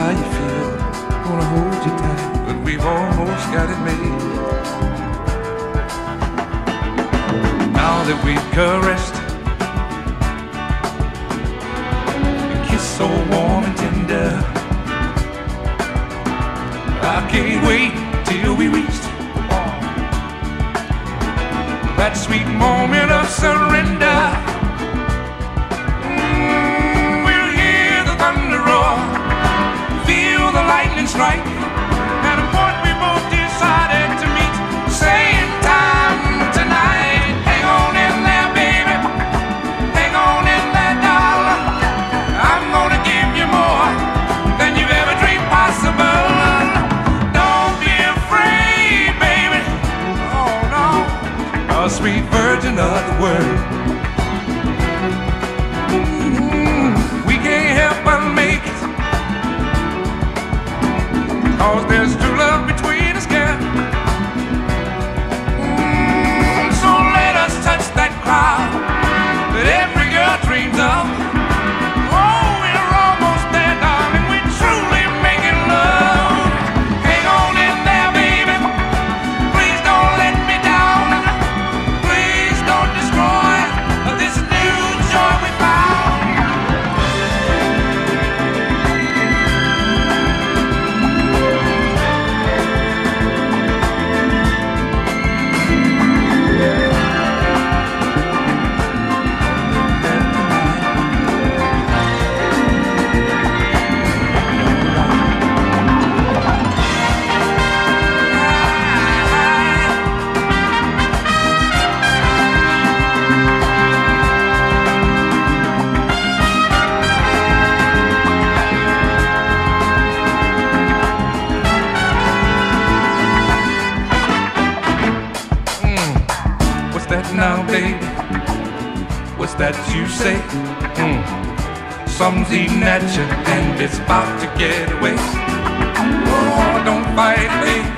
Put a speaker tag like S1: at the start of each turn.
S1: how you feel. Gonna hold you tight, but we've almost got it made. Now that we've caressed, a kiss so warm and tender, I can't wait till we reach that sweet moment of surrender. We'll hear the thunder roar, feel the lightning strike, at a point we both decided to meet. Same time tonight. Hang on in there, baby. Hang on in there, darling. I'm gonna give you more than you've ever dreamed possible. Don't be afraid, baby. Oh no, a sweet virgin of the world. We can't help but make it, 'cause there's true love between us, girl. So let us touch that crowd that every girl dreams of. Oh, we're almost there, darling. We're truly making love. Hang on in there, baby. Please don't let me down. Please don't destroy this new joy we found. What's that now, baby? What's that you say? Something's eating at you and it's about to get away. Oh, don't fight, baby.